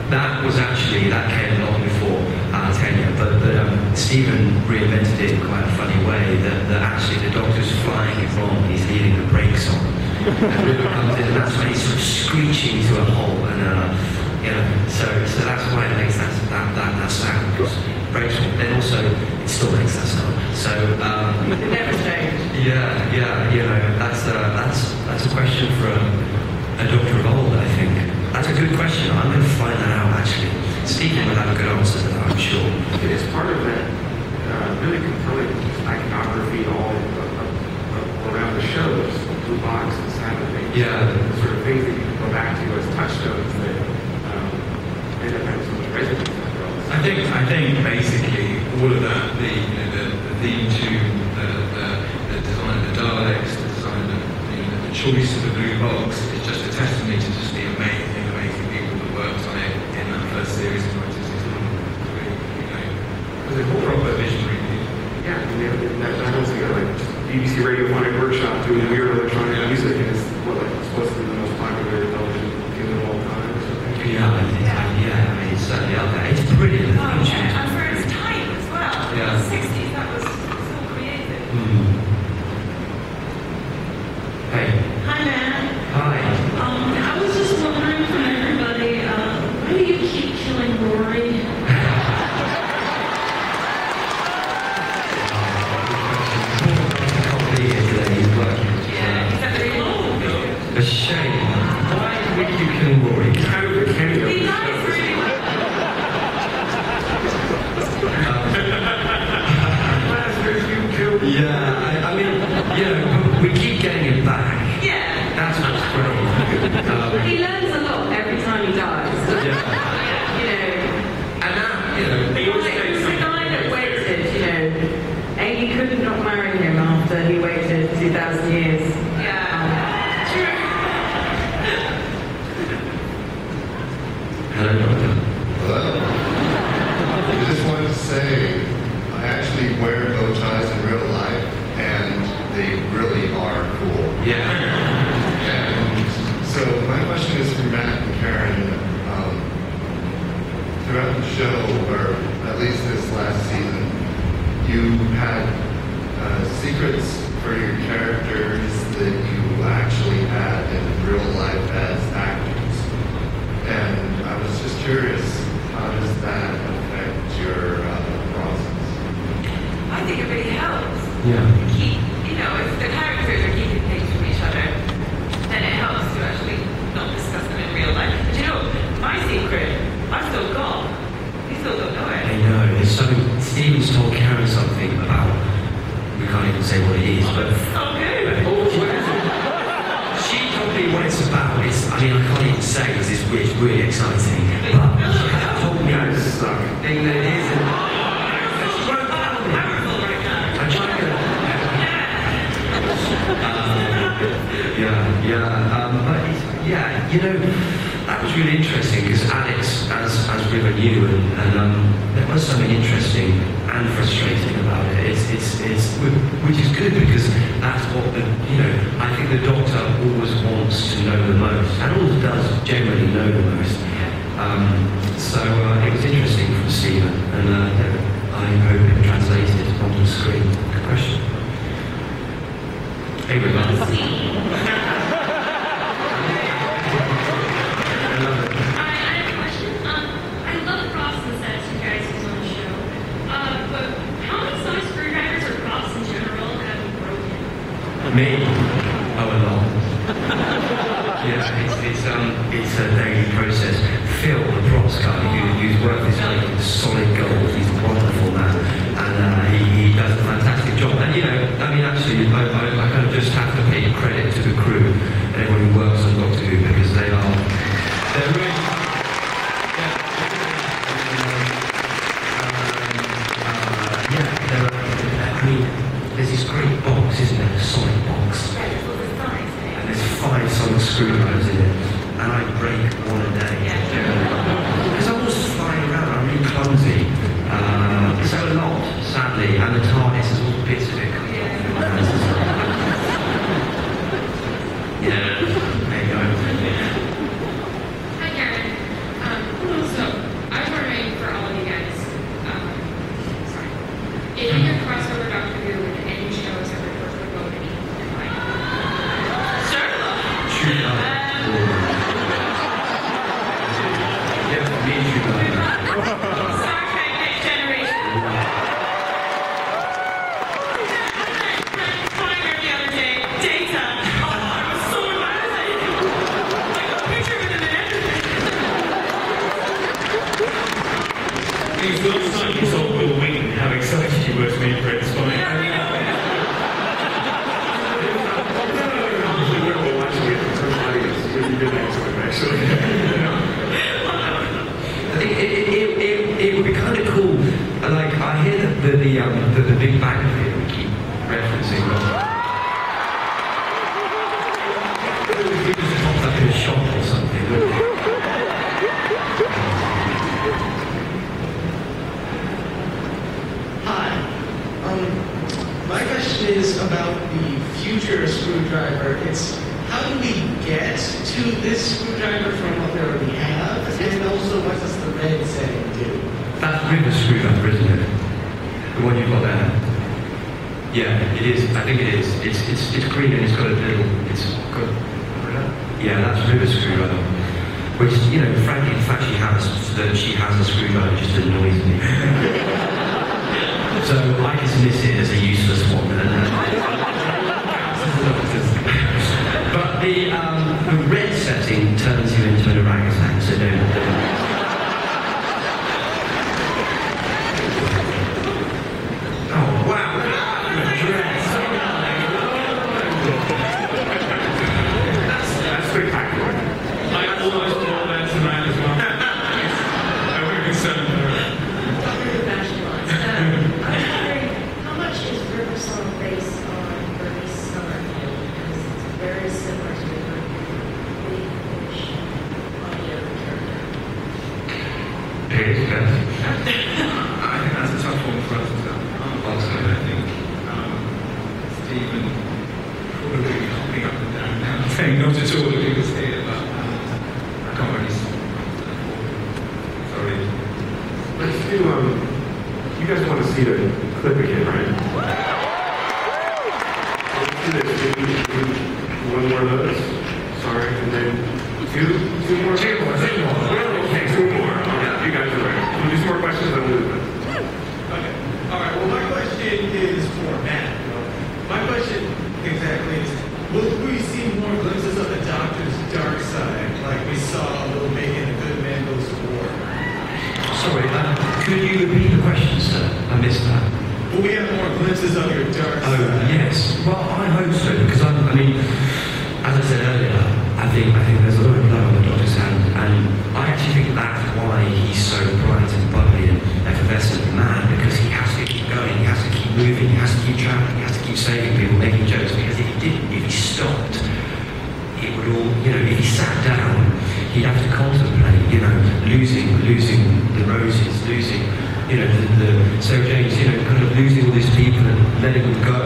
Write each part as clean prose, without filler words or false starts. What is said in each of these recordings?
that was actually, that came long before our tenure, but Stephen reinvented it in quite a funny way, that actually the Doctor's flying it wrong and he's leaving the brakes on. And River comes in and that's when he's sort of screeching to a halt, and so that's why it makes that sound, because brakes on. Then also, it still makes that sound. So, it never changed. Yeah, that's a question for a Doctor of old, I think. That's a good question. I'm going to find that out, actually. Stephen will have a good answer to that, I'm sure. It's part of that really compelling iconography all around the shows, Blue Box and Saturday. Yeah. The sort of things that you can go back to as touchstones that end up having so much resonance. I think basically all of that, the theme tune, the design of the Daleks, the design of the choice of the blue box is just a testimony to just the amazing people that worked on it in that first series in 1969. It was a proper visionary people. Yeah, that was like BBC Radiophonic Workshop doing weird electronic music, and it's supposed to be the most popular television game of all time or something. Yeah, I mean, it's certainly out there. It's brilliant. And for its time as well. Yeah. In the 60s, that was so creative. Hey. Hi, Matt. Hi. I was just wondering from everybody, why do you keep killing Rory? A shame. Why would you kill Rory? It's kind of a cameo. He dies really well. Yeah, I mean, we keep getting him back. Yeah. That's what's great. He learns a lot every time he dies. And that, The guy that waited, Amy couldn't not marry him after he waited 2,000 years. Hello, Doctor. Hello. I just wanted to say, I actually wear bow ties in real life, and they really are cool. Yeah. And so my question is for Matt and Karen. Throughout the show, or at least this last season, you had secrets for your characters that you actually had in real life as actors. And I was just curious, how does that affect your process? I think it really helps. Yeah. If the characters are keeping things from each other, then it helps to actually not discuss them in real life. But my secret, I've still got. You still don't know it. I know. There's something. Stephen's told Karen something about. We can't even say what it is, but. Oh, good. She told me what it's about. I can't even say because it's really exciting. But she told me I suck. Thing that it is. She won't tell me. I'm trying to. That was really interesting because Alex, as River knew, and there was something interesting and frustrating about it. Which is good because that's what I think the Doctor always wants to know the most, and always does generally know the most. So it was interesting from Stephen, and I hope it translated onto the screen. Good question. Hey, River. Me? Oh, a lot. It's a daily process. Phil, the props guy, who's worth his weight in solid gold, he's a wonderful man, and he does a fantastic job. And actually, I kind of just have to pay credit to the crew and everyone who works on Doctor Who because they're really. There's this great box, isn't there? A solid box. And there's 5 solid screwdrivers in it. And I break one a day. Because I'm always flying around, I'm really clumsy. So a lot, sadly. And the TARDIS has all bits of it coming off in my hands as well. Yeah, there you go. Hi, Karen. So It was the last time you told Will Wheaton how excited you were to meet Brett Spike. Actually. I think it would be kind of cool. Like I hear that the Big Bang Theory keep referencing. It just popped up in a shop or something. Wouldn't it? Hi. My question is about the future screwdriver. It's how do we get to this screwdriver from what we already have? And also, what does the red setting do? That's river screwdriver, isn't it? The one you've got there. Yeah, it is. I think it is. It's green and it's got a little. It's got. Yeah, that's river screwdriver. Which, you know, frankly, the fact she has a screwdriver just annoys me. So I dismiss it as a useless one. But the red setting turns you into an orangutan, so don't. Oh wow! That's spectacular. I almost brought that tonight as well. I'm very concerned. Dr. Bachelot, I'm wondering, how much is River Song based on Bernice Summerfield? Because it's very similar to the British audio character. Piers, yes. I think that's a tough one for us to tell. Also, I think Stephen probably hopping up and down now, saying not at all if he was here, but I can't really sorry. Let's do, you guys want to see the clip again, right? Let's do this. Do one more of those. Sorry, and then two more. Two more. Okay, two more. Yeah, you guys are right. We'll do some more questions and we'll do this. Okay. All right. Well, my question is for Matt. My question exactly is, will we see more glimpses of the Doctor's dark side, like we saw Will Bacon, A Good Man Goes to War? Sorry, could you repeat the question, sir? I missed that. Will we have more glimpses of your dark Oh, side? yes. Well, I hope so, because I mean, as I said earlier, I think there's a lot of blood on the Doctor's hand, and I actually think that's why he's so bright and bubbly and effervescent and mad, because he has to keep going, he has to keep moving, he has to keep traveling, he has to keep saving people, making jokes, because if he didn't, if he stopped, it would all, you know, if he sat down, he'd have to contemplate, you know, losing the roses, losing, you know, the Sarah Janes, you know, kind of losing all these people and letting them go.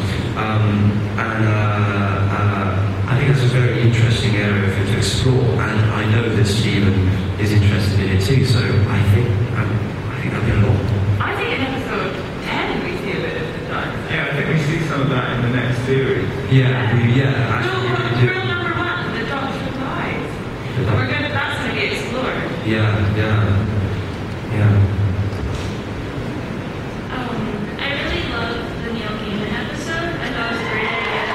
I think that's a very interesting area for him to explore, and I know that Stephen is interested in it too. So I think that'll be a lot. I think in episode 10 we see a bit of the dark side. Yeah, I think we see some of that in the next series. Actually, we do. Rule number 1, the Doctor dies. The Doctor- That's going to be explored. Yeah. I really love the Neil Gaiman episode. I thought it was a great idea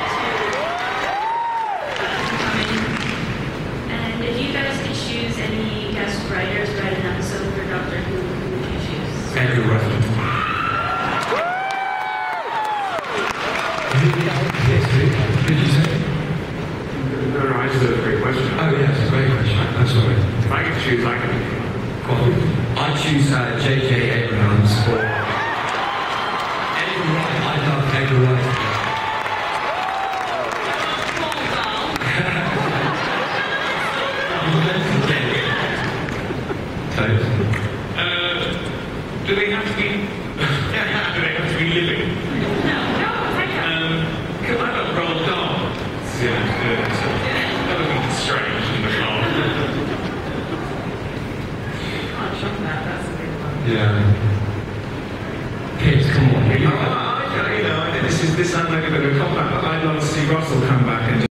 to come in. And if you guys could choose any guest writers to write an episode for Doctor Who would you choose? Andrew Russell. Yes, who did you say? No, I just said it's a great question. Oh, yes, a great question. I'm sorry. If I could choose, I could. I choose J.J. Abrams for Edgar Wright. I love Edgar Wright. Do they have to be? Do they have to be living? No, thank you. Because I love Roald Dahl. That would be strange in the car. Can't shock that, that's a big one. Yeah. Kids, come on. You know, this might be a bit of a cop out, but I'd love to see Russell come back and